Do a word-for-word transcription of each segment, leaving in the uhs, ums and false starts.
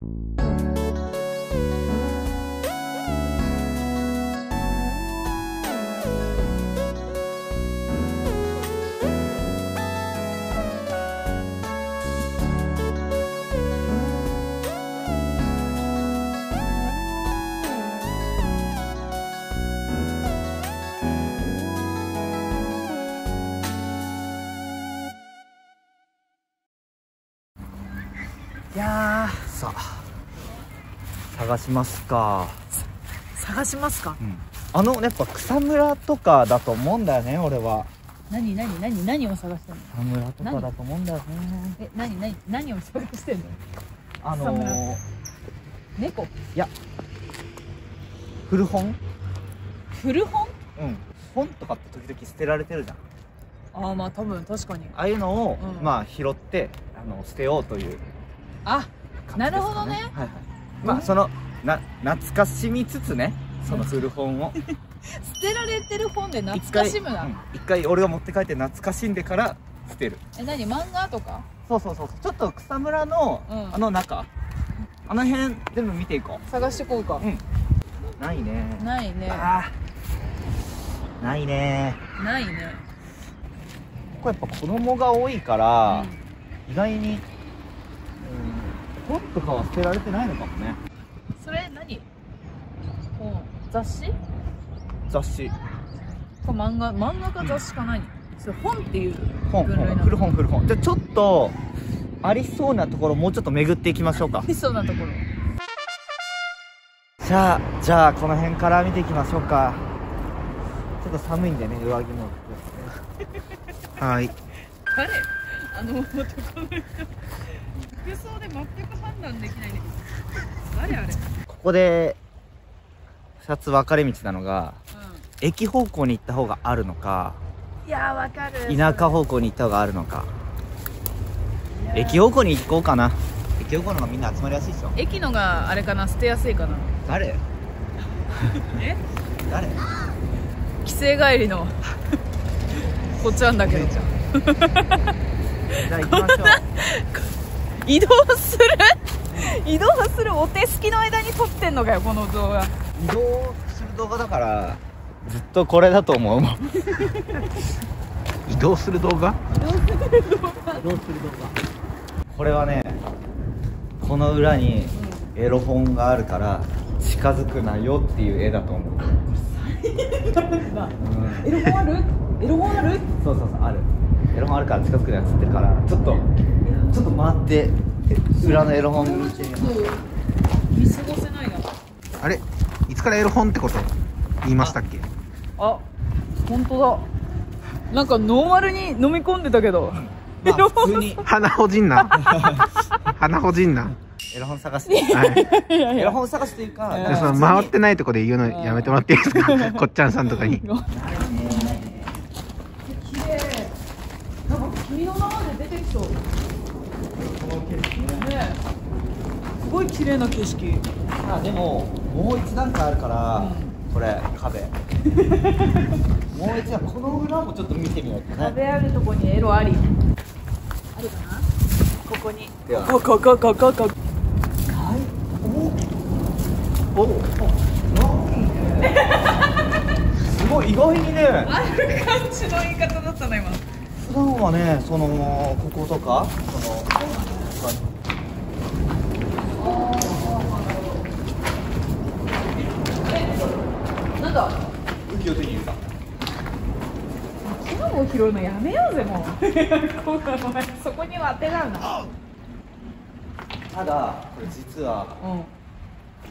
いやー、さあ探しますか。 探しますか、 うん、あのやっぱ草むらとかだと思うんだよね、俺は。 何何何何を探してんの？ 草むらとかだと思うんだよね。 え、何何何を探してんの？ あのー、 猫？ いや、古本。 古本？ うん、本とかって時々捨てられてるじゃん。 ああ、まあ多分確かにああいうのを、 うん、 まあ拾ってあの捨てようという。 あ、なるほどね。 はいはい。まあそのな懐かしみつつね、その古本を捨てられてる本で懐かしむな。 一回、うん、回俺が持って帰って懐かしんでから捨てる。 え、何、漫画とか？ そうそうそうそう。ちょっと草むらの、うん、あの中、あの辺全部見ていこう。 探してこうか。うん。 ないね。 ないね。 あー、ないね。 ないね。 ここやっぱ子供が多いから、うん、意外に、うん、本とかは捨てられてないのかもね。 それ何？本、雑誌？ 雑誌。 これ漫画、漫画か雑誌か何？うん、それ本っていう本、本、古本、古本。じゃあちょっとありそうなところもうちょっと巡っていきましょうか。 ありそうなところ。 じゃあじゃあこの辺から見ていきましょうか。ちょっと寒いんでね、上着もはい。 誰？あの男の人。服装で全く判断できないんだけど。誰あれ？ ここでふたつ分かれ道なのが、うん、駅方向に行った方があるのか、 いやー、わかる。 田舎方向に行った方があるのか。駅方向に行こうかな。駅方向の方がみんな集まりやすいでしょ。 駅のがあれかな、捨てやすいかな。 誰？ え？ 誰？ 帰省帰りのこっちなんだけど。じゃあ行きましょう。 移動する移動するお手すきの間に撮ってんのかよ、この動画。 移動する動画だからずっとこれだと思うもん。移動する動画？移動する動画。移動する動画。これはね、この裏にエロ本があるから近づくなよっていう絵だと思う。 なんだ、うん、エロ本ある？エロ本ある？ そうそうそう、ある。エロ本あるから近づくなよっつってるから、ちょっとちょっと待って、裏のエロ本見てみよう。 見過ごせないな。 あれ、いつからエロ本ってこと言いましたっけ？ あ、本当だ。なんかノーマルに飲み込んでたけど、 まあ、普通に鼻ほじんな。鼻ほじんな。 エロ本探して、はい、エロ本探しというか、 でその回ってないとこで言うのやめてもらっていいですか？こっちゃんさんとかに。綺麗。 なんか君の名前で出てきそう。ね、すごい綺麗な景色。 あ、でももう一段階あるから、うん、これ壁。もう一段、この裏もちょっと見てみようかね。 壁あるとこにエロあり。あるかな？ここに。ここここここ。 おお、すごい意外にね、 ある感じの言い方だったな今。 普段はね、そのこことか、そのえ、なんだ？ 武器を手に入れた。 木のを拾うのやめようぜもう。そこには当てがうな。 ただこれ実は、うん、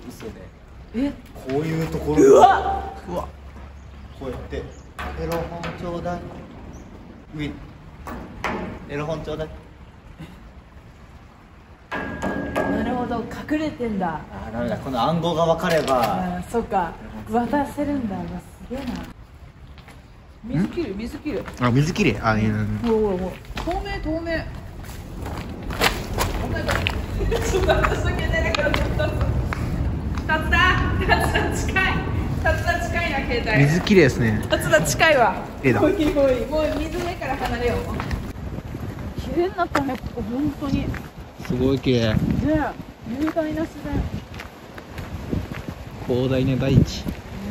嘘で、 え、 こういうところ、うわうわこうやってエロ本ちょうだい、ウィンエロ本ちょうだい。 なるほど、隠れてんだ。 あー、ダメだ、この暗号が分かれば。 あ、そっか、渡せるんだ。すげえな。水切る、水切る。 あ、水切れ、あ、いいな。 ほらほらほら、透明透明。ちょっと私だけ出てくる。たったたった近い、たった近いな携帯。 水きれいですね。 たった近いわ。 綺麗だ。 もういいもういい、もう水上から離れよう。綺麗になったね、ここ本当に。 すごい綺麗。 ねえ、 雄大な自然。 広大な大地。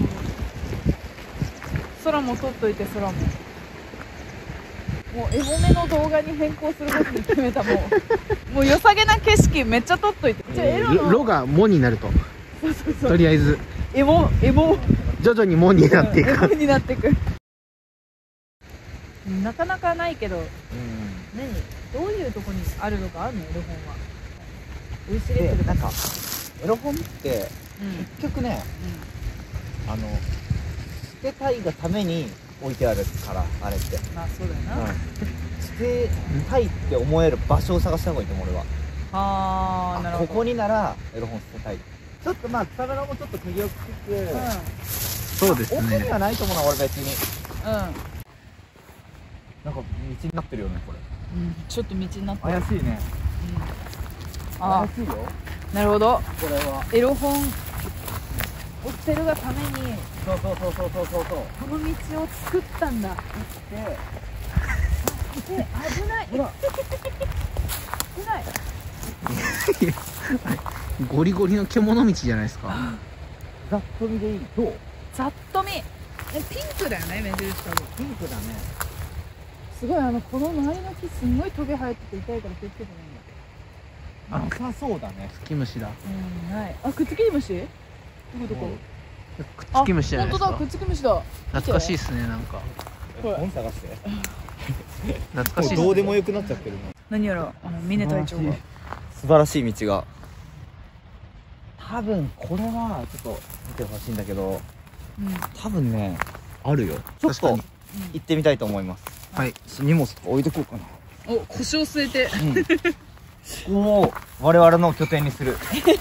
空も撮っといて、空も。もうエモめの動画に変更することに決めた。もうもう良さげな景色めっちゃ撮っといて。じゃあエロのロがモになると。 そうそうそう、 とりあえずエモエモ徐々にモになっていエモく。 になっていく。なかなかないけど、 うん何どういうとこにあるのかあるの、エロ本は。ウイスレットとかでなんかエロ本ってうん結局ね、あの捨てたいがために置いてあるからあれって、 うん、まあそうだよな。 捨てたいって思える場所を探した方がいいと思う俺は。 あー、なるほど。 ここにならエロ本捨てたい。ちょっとまあ草むらもちょっと釘をつつつ、 そうです奥にね。 はないと思うな俺別に。 うん、うん、 なんか道になってるよねこれ。 うん、ちょっと道になってる。 怪しいね。 うん、あ怪しいよー、なるほど。 これは。 エロ本を捨てるがためにそうそうそうそうそうそうそう。 この道を作ったんだ。 でで、危ない。 ほら危ない。 ゴリゴリの獣道じゃないですか。 ざっと見でいい。どう？ ざっと見。え、ピンクだよね、目印多分。 ピンクだね。 すごい、あのこの周りの木すんごいトゲ生えてて痛いから気をつけてないんだ。 なさそうだね。 ツキムシだ。 うん、ない。あ、くっつき虫？どこどこ？ くっつき虫じゃないですかあ、本当だ、く。っつき虫だ。 懐かしいっすね、なんか。 これ本探して。 懐かしいっすね。 もうどうでもよくなっちゃってるね。 何やら、あの峰隊長が。 素晴らしい道が。多分これはちょっと見てほしいんだけど、 うん。 多分ねあるよ。ちょっと確かに行ってみたいと思います。 はい。 荷物とか置いてこうかな。 お、腰を据えて。 うん、ここを我々の拠点にする。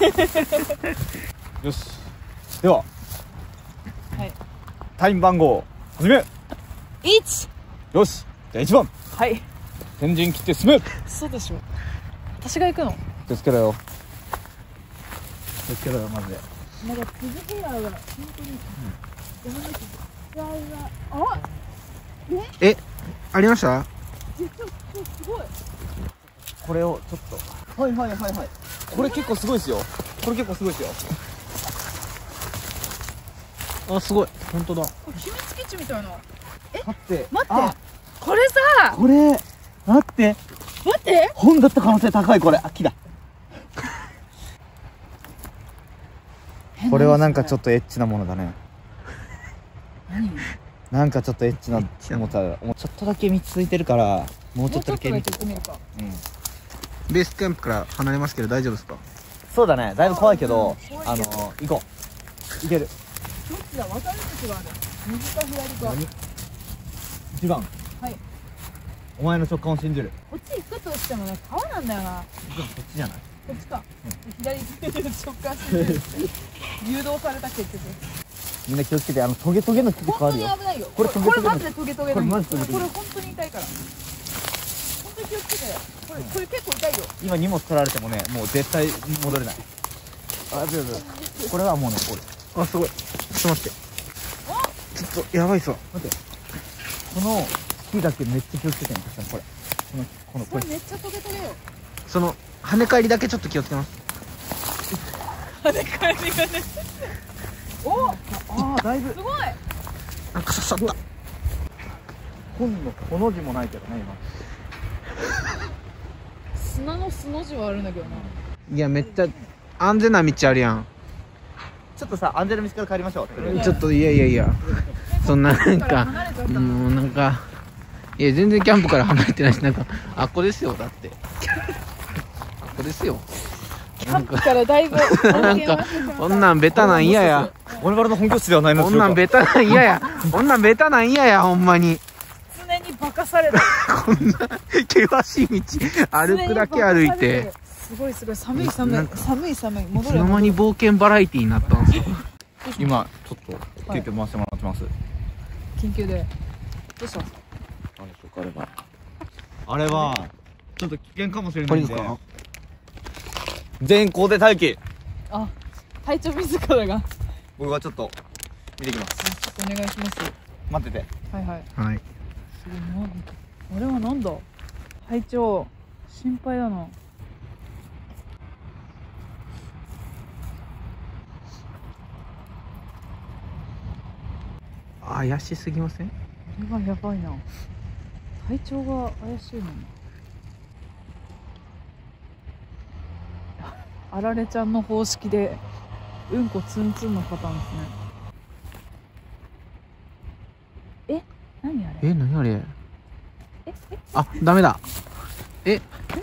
よし。でははい。 タイム番号始め。 一。 よし。じゃあいちばん。 はい。 先陣切って進め。 そうでしょ。私が行くの。 気をつけろよ。気をつけろよマジで。 なんか続きが本当に。山の木。うわうわ。あ。 え、ありました？ 実はすごい。 これをちょっと。はいはいはいはい。これ結構すごいですよ。これ結構すごいですよ。 あ、すごい。本当だ。 秘密基地みたいな。 待って。 待ってあ。 これさ。 これ。待って。 待って。 本だった可能性高いこれ。あ、木だ。これはなんかちょっとエッチなものだね。 何？ なんかちょっとエッチなエッチなものだ。もうちょっとだけ道ついてるから、もうちょっとだけもう見てちょっとだけ行ってみるか。 うん。 ベースキャンプから離れますけど大丈夫ですか？ そうだね。だいぶ怖いけど、あの怖いけど行こう。行ける。 どっちだ、渡り道がある。右か左か。 一番。 はい。 お前の直感を信じる。 こっち行くとしてもね、川なんだよな。 こっちじゃない。 こっちか。左直感して誘導された結局。 みんな気をつけて、あのトゲトゲの木とかあ本当るよ。 に危ないよ。 これこれこれマジでトゲトゲだ。 これマジトゲトゲこれ本当に痛いから。本当に気をつけて。これこれ結構痛いよ。 今荷物取られてもね、もう絶対戻れない。あ、そうそう。これはもうね、これ。 あ、すごい。ちょっと待って。ちょっと、やばいっすわ。 待って。この木だけめっちゃ気をつけてね。確かにこれ。この、この、これ。 これめっちゃトゲトゲよ。 その、跳ね返りだけちょっと気をつけます。 跳ね返りがね。お、 ああ、だいぶ。 すごい。 なんか刺さった。 本の、この字もないけどね、今。 砂の素の字はあるんだけどな。 いや、めっちゃ安全な道あるやん。 ちょっとさ、安全な道から帰りましょう。 ちょっと、いやいやいや。そんな、なんか、もうなんか、いや、全然キャンプから離れてないし、なんか、あっこですよ、だって。あっこですよ。 キャンプからだいぶなんか、こんなんベタなん嫌や。 我々の本拠地ではないのこでしょうか。 んなんベタなん嫌や。こんなんベタなん嫌や、ほんまに。 常に化かされた。 こんな、険しい道、歩くだけ歩いて。 すごいすごい、寒い寒ないんか寒い寒い。戻いつれ戻れ。 の間に冒険バラエティーになったんですよ。 今、ちょっと、急遽回してもらってます。 緊急で。どうした？ 何でしょうか、あれは。あれは、ちょっと危険かもしれないんで。全校で待機。 あ、隊長自らが。 僕はちょっと、見てきます。 ちょっとお願いします。 待ってて。 はいはい。 はい。 すごいな。あれはなんだ。隊長、心配だな。 怪しすぎません？ これはやばいな。体調が怪しいのに。あられちゃんの方式でうんこツンツンのパターンですね。え、何あれ？ え、何あれ？ え、え、 あ、ダメだ。え、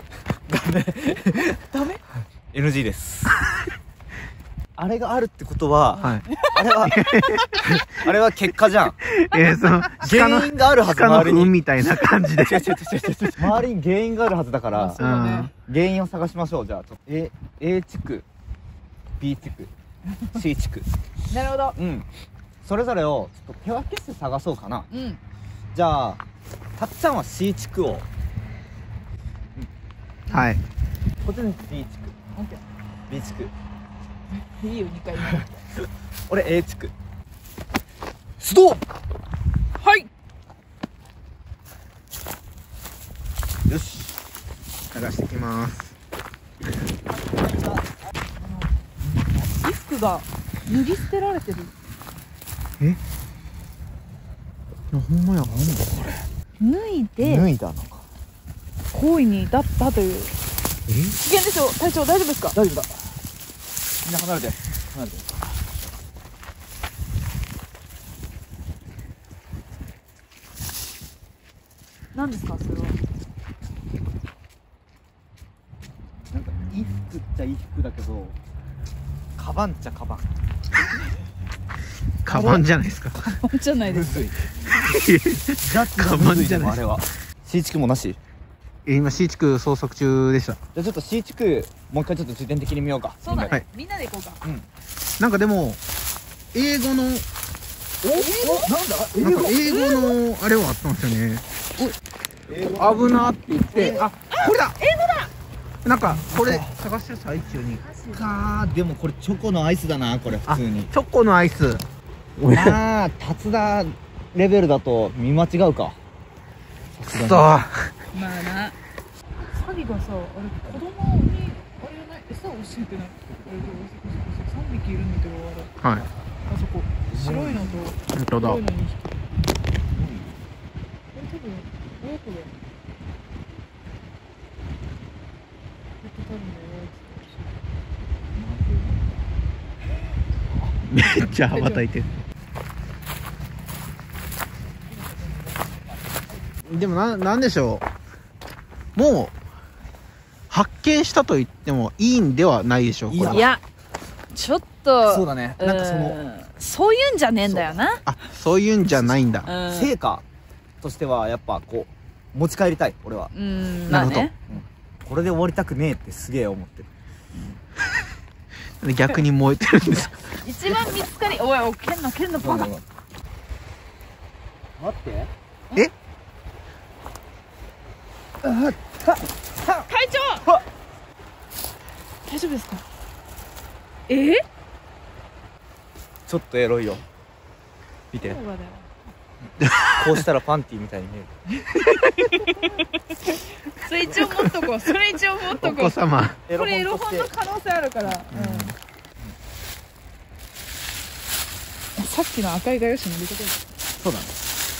ダメ？ エヌジー ですあれがあるってことは、 はい。 あれはあれは結果じゃん。 えー、その原因があるはず、 鹿の周りに。 糞みたいな感じで。 違う違う違う違う。周りに原因があるはずだから、 そうだね。 原因を探しましょう。じゃあ、ちょっと A, A 地区、B 地区、C 地区。 なるほど。 うん。それぞれをちょっと手分けして探そうかな。 うん。 じゃあ、たっちゃんは C 地区を。 はい。 こっちに B 地区、 オッケ B 地区。 ー。いいよ、にかいめ。 俺 A 地区。出動。 はい。 よし。 探してきます。 衣服が脱ぎ捨てられてる。 え、ほんまや。なんだこ脱いで脱いだのか。 行為に至ったという。 れ。え、 危険ですよ、隊長。大丈夫ですか？ 大丈夫だ。みんな離れて。離れて。 何ですか、それは。 なんか衣服っちゃ衣服だけど、カバンっちゃカバン。 カバンじゃないですか。 じゃないです。 むずい。ジャッジカバンじゃないあれは。C 地区もなし。 え、今 C 地区捜索中でした。 じゃあちょっと C 地区もう一回ちょっと重点的に見ようか。 そうだね、 はいみんなで行こうか。 うん。 なんかでも英語のお、なんだ？ なんか英語のあれはあったんですよね。 英語危なって言って、あ、これだ。英語だ。なんかこれ探してる最中に、 かー、でもこれチョコのアイスだな、これ普あ、 通に。 チョコのアイス。 まあ、達田レベルだと見間違うか。 くそー。 まあな。サギがさ、あれ子供にあれじゃない、餌教えてない。あれどう？さんびきいるんだけど、あれ。 はい。 あそこ白いのと本当だ。 黒いのにひき。これ多分親子だよ。これ多分親子。 めっちゃ羽ばたいてる。でもな、なんでしょう。もう発見したと言ってもいいんではないでしょう。これは。 いや、ちょっとそうだね。なんかその、 うんそういうんじゃねえんだよな。 あ、そういうんじゃないんだ。 うん成果としてはやっぱこう持ち帰りたい、俺は。 うん、 なるほどまあね。 これで終わりたくねえってすげえ思ってる。 逆に燃えてるんですか。 一番見つかり、おいおい、剣の剣のバカ。 待って。 え、 隊長大丈夫ですか？えー、 ちょっとエロいよ。見て。 そうだよ。 こうしたらパンティーみたいに見える。 それ一応持っとこう。それ一応持っおとこう。 子様。 これエロ本の可能性あるから。うんさっきの赤い画用紙に入れてくれ。 そうだね。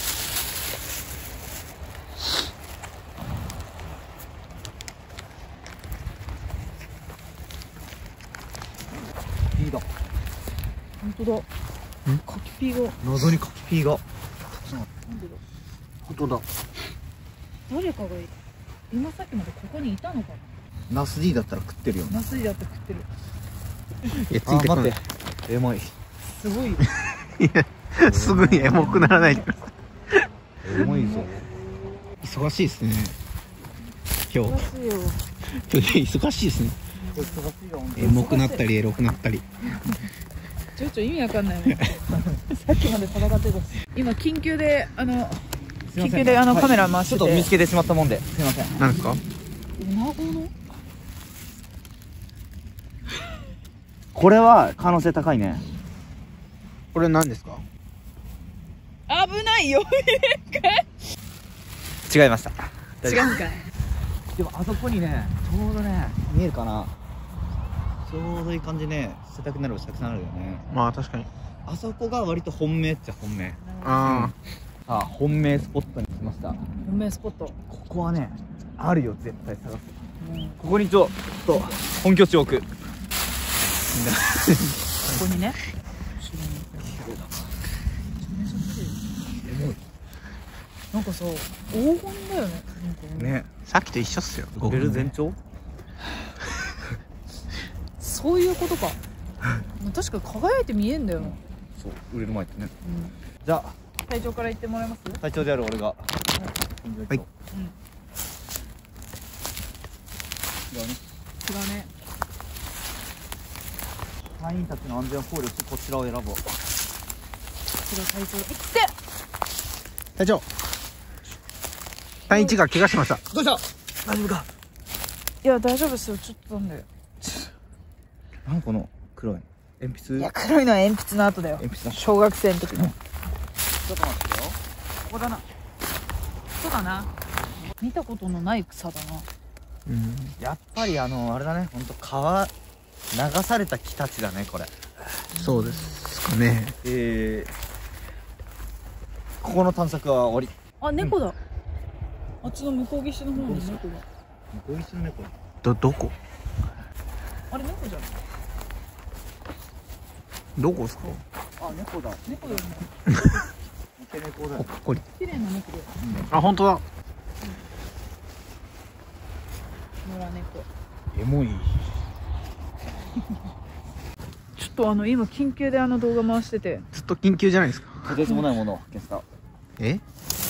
ピーだ。 本当だ。柿ピーが。 謎に柿ピーが。 なんでだ。 本当だ。 誰かが今さっきまでここにいたのかナス D だったら食ってるよね。 な。ナスイだって食ってる。 いや、つあー、 いてこない待っ。て。エモい。 すごいよ。 すぐにエモくならないでくださエモいぞ。 い。忙しいですね。今日。 忙しいよ。 今日忙しいですね。 忙しいよ。 エモくなったりエロくなったり。 ちょいちょい意味わかんないもん。さっきまで戦ってたし。今緊急であのすいません緊急であのはいカメラ回してて。 ちょっと見つけてしまったもんで。すいません。 なんですか。 女子の？ これは可能性高いね。 これ何ですか。 危ないよ。 違いました。 違うんかい。 でもあそこにね、ちょうどね、見えるかな。ちょうどいい感じね、捨てたくなる場所たくさんあるよね。 まあ確かに。 あそこが割と本命っちゃ本命。 あさあ本命スポットに来ました。 本命スポット。 ここはねあるよ、絶対探す。 うん、 ここにちょっと本拠地を置く。ここにね。なんかさ、黄金だよね。なんかね、 さっきと一緒っすよ。 ベル全長。 そういうことか。確かに輝いて見えんだよな。 そう、売れる前ってね。 うん、 じゃあ隊長から言ってもらえます？ 隊長である俺が。はい。 うん。違う違うね。隊員たちの安全を考慮してこちらを選ぼう。 こちら隊長。行って。 隊長。隊一が怪我しました。 どうした？大丈夫か？ いや大丈夫ですよ。ちょっとなんで。 何この黒い鉛筆？ いや黒いのは鉛筆の後だよ。 鉛筆だ。 小学生の時の。 ちょっと待ってよ。 ここだな。そうだな。見たことのない草だな。 うん。 やっぱりあのあれだね。本当川流された木たちだねこれ。 そうですかね。 えー、ここの探索は終わり。 あ、猫だ。うん、あっちの向こう岸の方に猫が。 向こう岸の猫。 どどこ？ あれ猫じゃん。 どこですか？ あ、猫だ。 猫だよね。 毛猫だよ。 ほっこり。 綺麗な猫だよ。 あ、本当だ。 野良猫。 エモい。 ちょっとあの今緊急であの動画回してて。 ずっと緊急じゃないですか。 とてつもないものを発見した。 え？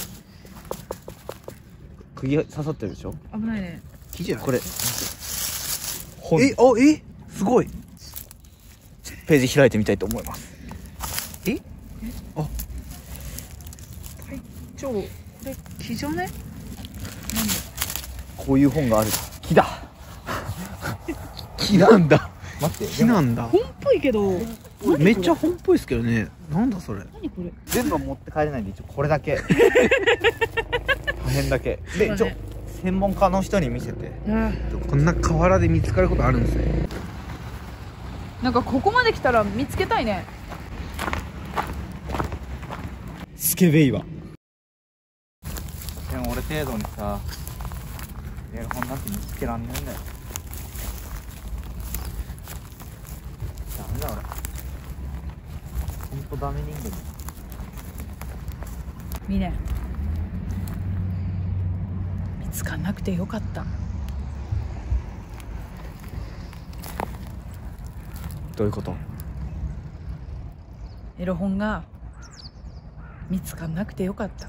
釘刺さってるでしょ。 危ないね。 木じゃない？ これ本。 え、あ、え、すごい。 ページ開いてみたいと思います。 え？あ、 隊長、これ木じゃね？なんだ？ こういう本がある。木だ。 木なんだ。 待って、 木なんだ。 本っぽいけど。 めっちゃ本っぽいですけどね。なんだそれ。 何これ？ 全部は持って帰れないんで一応これだけ。破片だけ。で、一応専門家の人に見せて。 あこんな河原で見つかることあるんですね。 なんかここまで来たら見つけたいね。 スケベイは。でも俺程度にさ、エロ本なんて見つけらんねえんだよ。ダメだ俺。ほんとダメ人間だ。 ミネ、見つかんなくてよかった。 どういうこと？ エロ本が見つかんなくてよかった。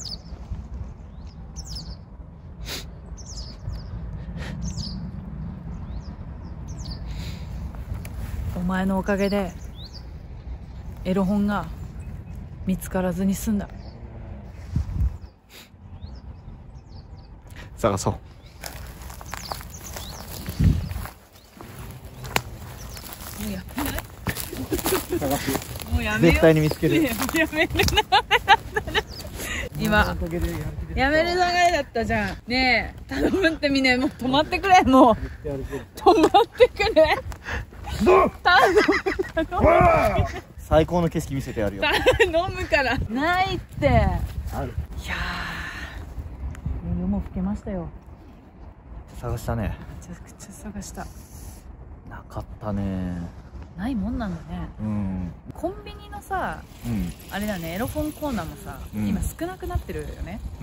お前のおかげでエロ本が見つからずに済んだ。 探そう。 もうやめない？ 探す。 もうやめよう。 絶対に見つける。 やめるな。今やめる流れだったじゃん。ねえ頼むってみんなもう止まってくれ。もう止まってくれ。頼む頼む。 最高の景色見せてやるよ。 頼むからないって。 ある。 いやー夜も更けましたよ。 探したね。 めちゃくちゃ探した。 なかったね。 ないもんなんだね。 うん。 コンビニのさ、 うん。 あれだね、エロ本コーナーもさ、 うん今少なくなってるよね。 うん。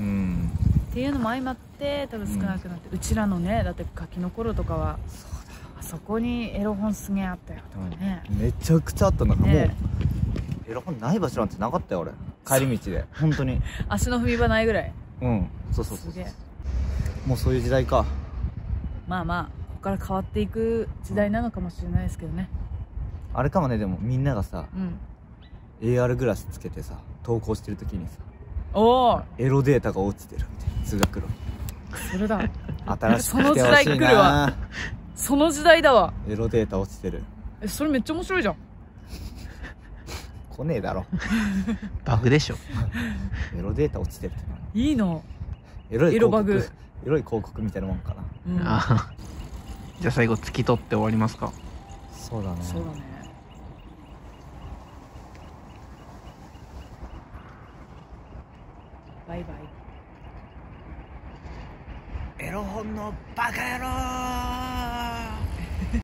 っていうのも相まって多分少なくなって、うん、うちらのね、だってガキの頃とかはあそこにエロ本すげえあったよとかね、 うん、めちゃくちゃあったんだから、 ね、 もうエロ本ない場所なんてなかったよ俺。帰り道で本当に足の踏み場ないぐらい。 うん、そうそうそう。 すげえ。 もうそういう時代か。 まあまあここから変わっていく時代なのかもしれないですけどね。 あれかもね。でもみんながさ、 うん、 エーアール グラスつけてさ投稿してる時にさ、 おおエロデータが落ちてるみたいな、通学路に。 それだ。 新しくその時代来るわ。その時代だわ。 エロデータ落ちてる。 え、それめっちゃ面白いじゃん。 来ねえだろ。 バグでしょ。 エロデータ落ちてるって何？ いいの。 エロい広告。 エロバグ。 エロい広告みたいなもんかな。 うん、 あじゃあ最後突き取って終わりますか。 そうだね。 そうだね。 バイバイ。 エロ本のバカ野郎。